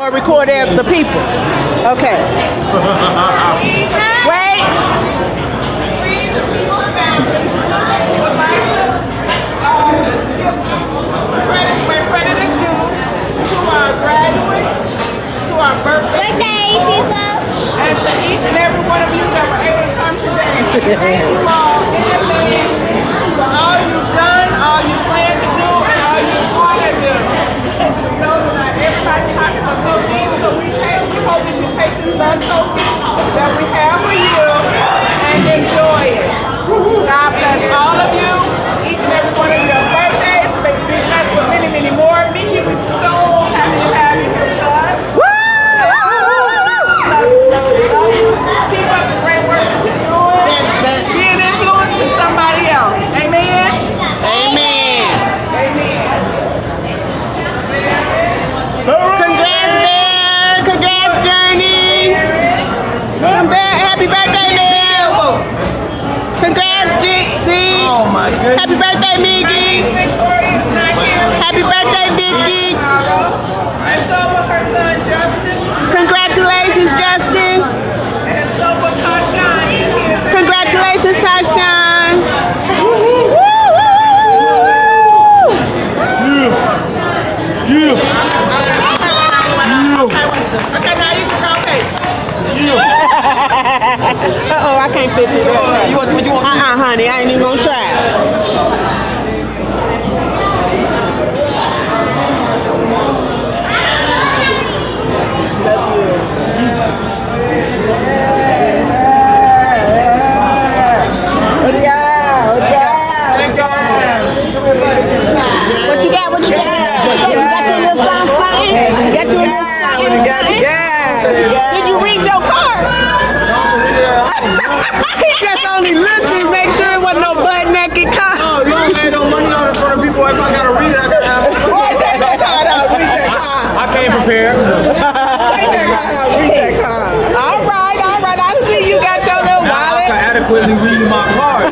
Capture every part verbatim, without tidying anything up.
Or record the people. Okay. Wait. We're ready to do to our graduates, to our birthday people, and to each and every one of you that were able to come today. Thank you all in advance for all you've done, all you plan to do, and all you want to do. We know that everybody's pockets are so deep, so we take, we hope that you take this love token that we have for you and enjoy it. God bless all of you, each and every one of your birthdays. May be blessed with many, many more. Mickey, we're so happy to have you here with us. Woo! Love you, love you, love you. Keep up the great work that you're doing. Be an influence to somebody else. Amen? Amen. Amen. Congrats, Bear. Congrats, Journey. Happy birthday, Bear. Congrats, G. Oh my goodness. Happy birthday, Mickey. Victoria's not here. Happy birthday, Vicky. And so was her son, Justin. Congratulations, Justin. And so was Tashawn. Congratulations, Tashawn. Woo! Okay, now you can rotate. Uh-oh, I can't fit you there. You want, what you want? Uh-uh, honey, I ain't even gonna try. What you got? What you got? What you got? You got your little song something? You got your little something? Did you read your card? He just only looked to make sure it wasn't no butt naked card. No, you don't pay no money on it for the people. If I gotta read it, I gotta have it. Boy, take that card out. Read that card. I can't prepare. Take that card out. Read that card. All right, all right. I see you got your little Now wallet. I can adequately read my card.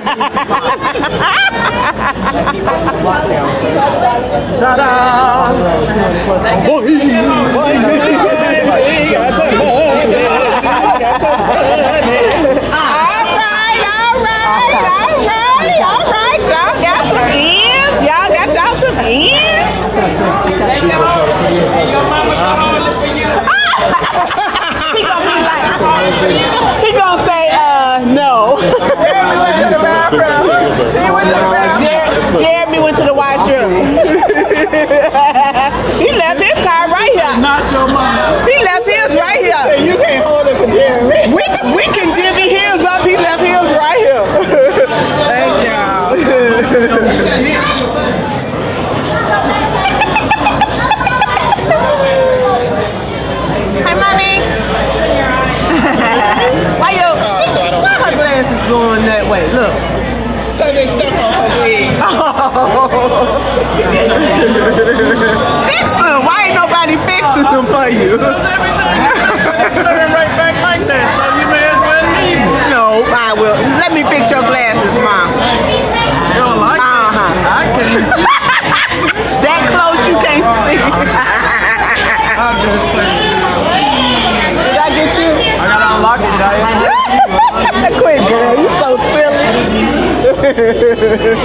Ta-da! Boy, boy, boy, got some money, got some money. All right, all right, all right, all right. Y'all got some ends. Y'all got y'all some ends. And your mama got all it for you. He gonna be like, he gonna say, uh, no. Jeremy went to the bathroom. He went to the bathroom. Jer- Jeremy went to the washroom. He left his car right here. Not your mama. He left his right here. You can't hold it for Jeremy. We we can divvy his up. He left his right here. Thank y'all. Hey, mommy. Why your why her glasses going that way? Look. So they stuck on her wig. Fix them. Why ain't nobody fixing them for you? Because every time you fix it, they put it right back like that. So you may as well leave it. No, I will. Let me fix your glasses, Mom. You don't like it? Uh-huh. I can't see. That close you can't see. I'm just playing. Did I get you? I gotta unlock it, Diane. Quit, girl. You so silly.